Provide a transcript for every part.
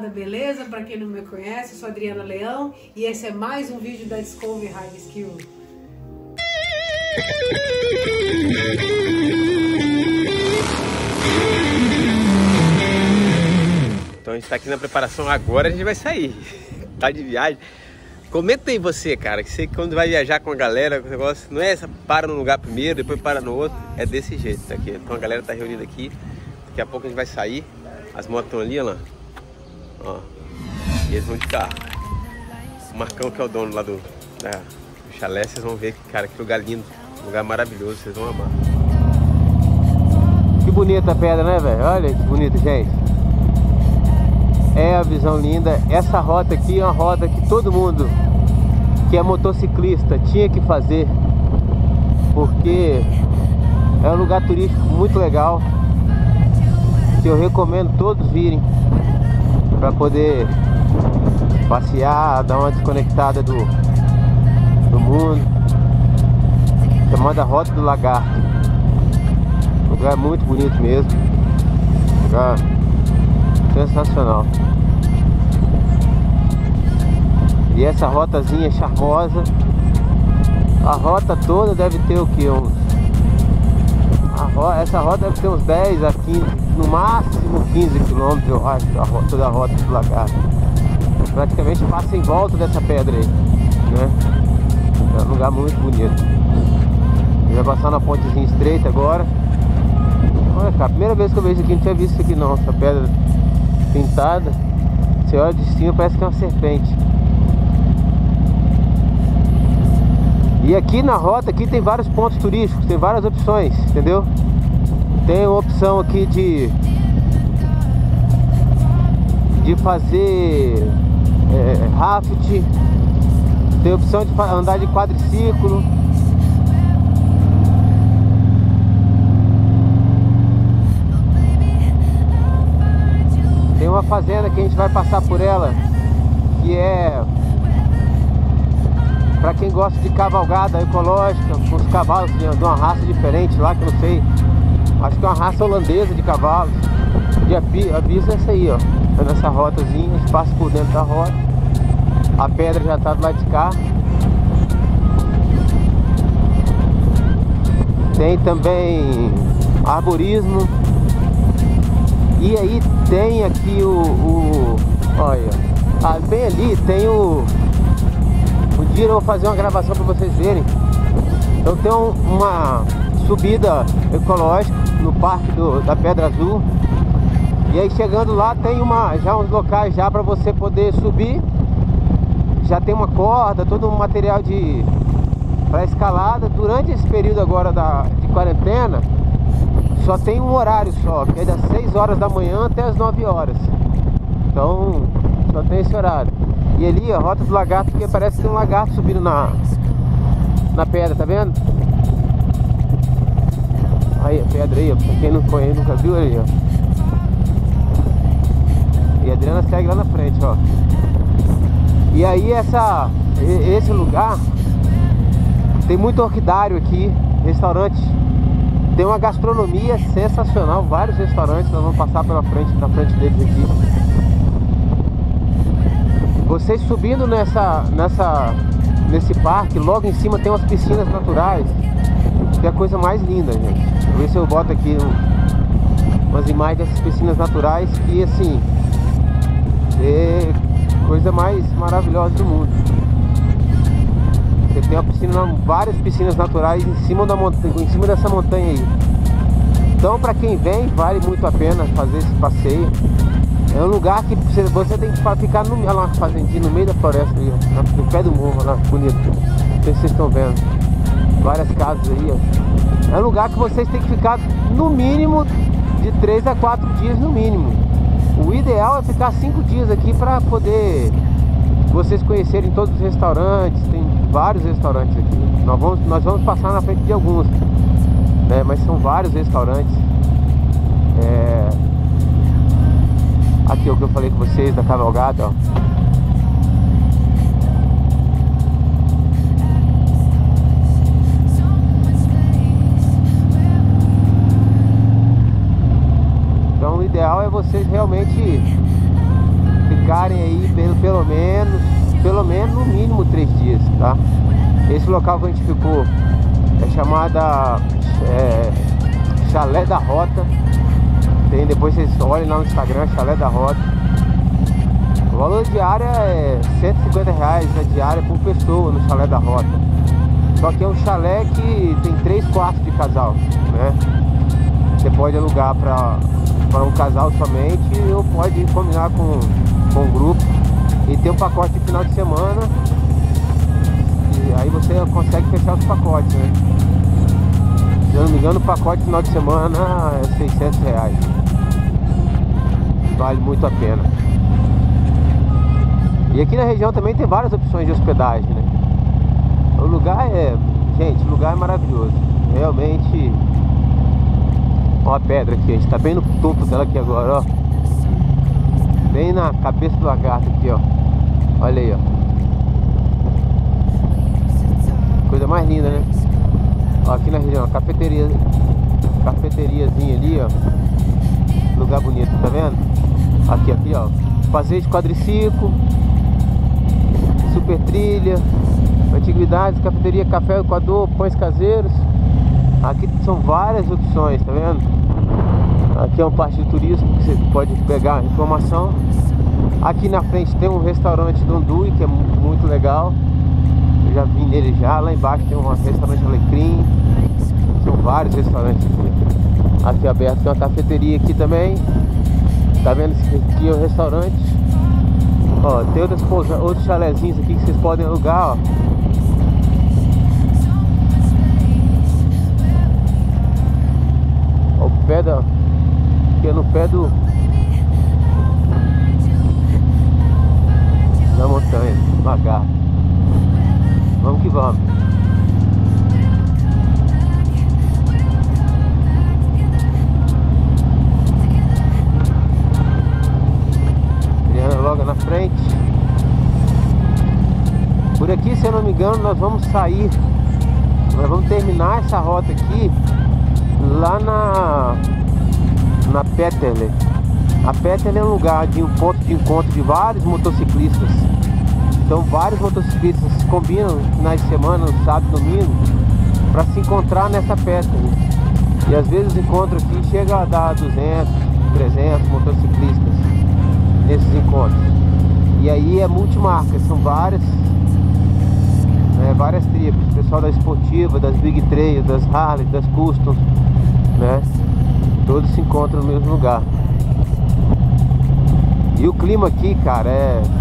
moçada, beleza? Para quem não me conhece, eu sou Adriana Leão e esse é mais um vídeo da Discovery Hard Skill. Então a gente tá aqui na preparação agora, a gente vai sair. Tá de viagem. Comenta aí você, cara, que você quando vai viajar com a galera, o negócio não é essa, para num lugar primeiro, depois para no outro, é desse jeito, tá aqui. Então a galera tá reunida aqui, daqui a pouco a gente vai sair, as motos estão ali, olha lá, ó, e eles vão de carro. O Marcão, que é o dono lá do chalé, vocês vão ver, cara, que lugar lindo, lugar maravilhoso, vocês vão amar. Que bonita a pedra, né, velho? Olha que bonita, gente. É a visão linda. Essa rota aqui é uma rota que todo mundo que é motociclista tinha que fazer, porque é um lugar turístico muito legal, que eu recomendo todos virem para poder passear, dar uma desconectada do mundo. Chamada Rota do Lagarto. Um lugar muito bonito mesmo, lugar sensacional. E essa rotazinha charmosa, a rota toda deve ter o que? Essa rota deve ter uns 10 a 15, no máximo 15 km, eu acho, toda a rota do lagarto. Praticamente passa em volta dessa pedra aí, né? É um lugar muito bonito. Vai passar na pontezinha estreita agora. Olha, cara, a primeira vez que eu vejo aqui, não tinha visto isso aqui não, essa pedra pintada. Você olha de cima, parece que é uma serpente. E aqui na rota aqui tem vários pontos turísticos, tem várias opções, entendeu? Tem uma opção aqui de fazer raft, tem a opção de andar de quadriciclo. Tem uma fazenda que a gente vai passar por ela, que é para quem gosta de cavalgada ecológica, com os cavalos de uma raça diferente lá, que eu não sei, acho que é uma raça holandesa de cavalos. E a pista é essa aí, ó, é nessa rotazinha, a gente passa por dentro da rota, a pedra já tá do lado de cá. Tem também arborismo. E aí tem aqui olha, bem ali tem um dia eu vou fazer uma gravação para vocês verem. Então tem uma subida ecológica no Parque da Pedra Azul. E aí chegando lá tem já uns locais já para você poder subir. Já tem uma corda, todo um material para escalada. Durante esse período agora de quarentena, só tem um horário só, que é das 6 horas da manhã até as 9 horas. Então só tem esse horário. E ali a Rota do Lagarto, porque parece que tem um lagarto subindo na pedra, tá vendo? Aí a pedra aí, ó, pra quem não conhece, nunca viu ali, ó. E a Adriana segue lá na frente, ó. E aí esse lugar tem muito orquidário aqui, restaurante. Tem uma gastronomia sensacional, vários restaurantes, nós vamos passar na frente deles aqui. Vocês subindo nesse parque, logo em cima tem umas piscinas naturais, que é a coisa mais linda, gente. Vou ver se eu boto aqui umas imagens dessas piscinas naturais, que assim, é a coisa mais maravilhosa do mundo. Você tem várias piscinas naturais em cima dessa montanha aí. Então para quem vem, vale muito a pena fazer esse passeio. É um lugar que você tem que ficar numa fazendinha no meio da floresta ali, ó, no pé do morro lá, bonito. Não sei se vocês estão vendo. Várias casas aí, ó. É um lugar que vocês têm que ficar no mínimo de 3 a 4 dias no mínimo. O ideal é ficar 5 dias aqui para poder vocês conhecerem todos os restaurantes. Tem vários restaurantes aqui. Nós vamos passar na frente de alguns, né? Mas são vários restaurantes. Aqui é o que eu falei com vocês da cavalgada, ó. Então o ideal é vocês realmente ficarem aí pelo menos no mínimo 3 dias, tá? Esse local que a gente ficou é chamada Chalé da Rota. Tem, depois vocês olhem lá no Instagram, Chalé da Rota. O valor diário é R$150 a diária por pessoa no Chalé da Rota. Só que é um chalé que tem 3 quartos de casal, né? Você pode alugar para um casal somente ou pode combinar com um grupo. E tem um pacote de final de semana. E aí você consegue fechar os pacotes, né? Se eu não me engano, o pacote de final de semana é R$600. Vale muito a pena. E aqui na região também tem várias opções de hospedagem, né? O lugar gente, o lugar é maravilhoso. Realmente. Ó a pedra aqui, a gente tá bem no topo dela aqui agora, ó. Bem na cabeça do lagarto aqui, ó. Olha aí, ó. Coisa mais linda, né? Ó, aqui na região, cafeteriazinha ali, ó. Lugar bonito, tá vendo? Aqui, ó. Passeio de quadriciclo, super trilha, antiguidades, cafeteria, café, Equador, pães caseiros. Aqui são várias opções, tá vendo? Aqui é um parte de turismo que você pode pegar informação. Aqui na frente tem um restaurante do Ndui, que é muito legal. Eu já vim nele já. Lá embaixo tem um restaurante Alecrim. São vários restaurantes aqui. Aqui aberto tem uma cafeteria aqui também. Tá vendo? Esse aqui é o restaurante. Ó, tem outros chalezinhos aqui que vocês podem alugar, ó. Aqui é no pé da montanha, devagar. Vamos que vamos. Adriana logo na frente. Por aqui, se eu não me engano, nós vamos sair. Nós vamos terminar essa rota aqui lá na Peterle. A Peterle é um lugar um ponto de encontro de vários motociclistas. Então vários motociclistas combinam finais de semana, no sábado e domingo, para se encontrar nessa Peterle. E às vezes o encontro aqui chega a dar 200, 300 motociclistas nesses encontros. E aí é multimarca, são várias tribos. O pessoal da esportiva, das Big Trail, das Harley, das Custom, né? Todos se encontram no mesmo lugar. E o clima aqui, cara,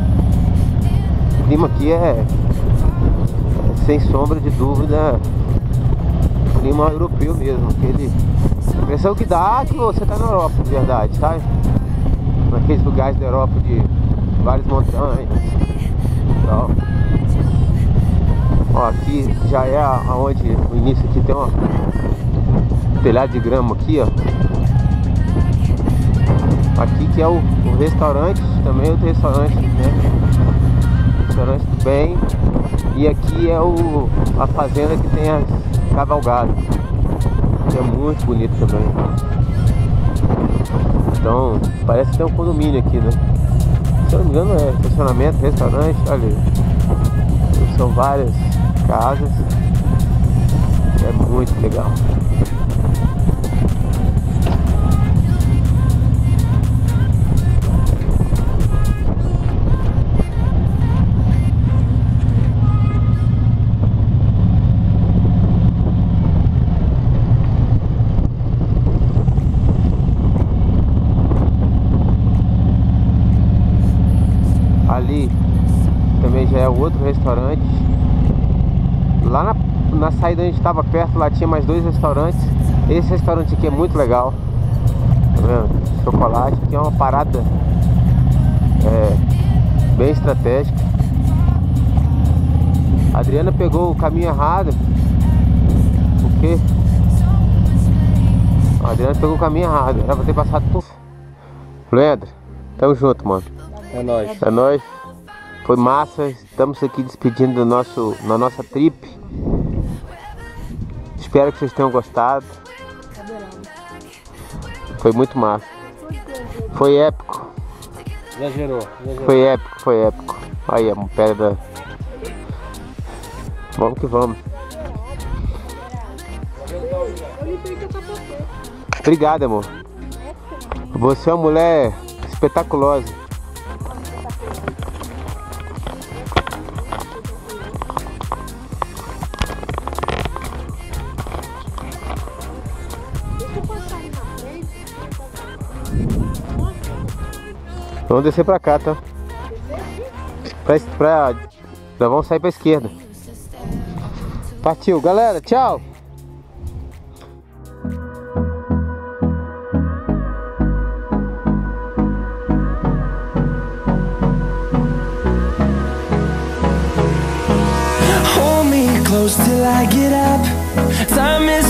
o clima aqui é sem sombra de dúvida clima europeu mesmo. A impressão que dá que você tá na Europa, de verdade, sabe? Naqueles lugares da Europa de várias montanhas e tal. Ó, aqui já é aonde no início aqui tem um telhado de grama aqui, ó. Aqui que é o restaurante, também outro restaurante, né? Restaurante do bem. E aqui é a fazenda que tem as cavalgadas, que é muito bonito também. Então, parece que tem um condomínio aqui, né? Se eu não me engano é estacionamento, restaurante, olha aí. São várias casas. É muito legal. Ali também já é outro restaurante. Lá na saída a gente estava perto, lá tinha mais 2 restaurantes. Esse restaurante aqui é muito legal, tá vendo? Chocolate, aqui é uma parada bem estratégica. A Adriana pegou o caminho errado. O quê? A Adriana pegou o caminho errado. Era pra ter passado por... Leandro, tamo junto, mano. É nóis. É nóis. Foi massa. Estamos aqui despedindo da nossa trip. Espero que vocês tenham gostado. Foi muito massa. Foi épico. Exagerou. Foi épico, foi épico. Aí, uma pedra. Vamos que vamos. Obrigado, amor. Você é uma mulher espetaculosa. Vamos descer pra cá, tá? Nós vamos sair pra esquerda. Partiu, galera, tchau! Hold me close till I get up. Time is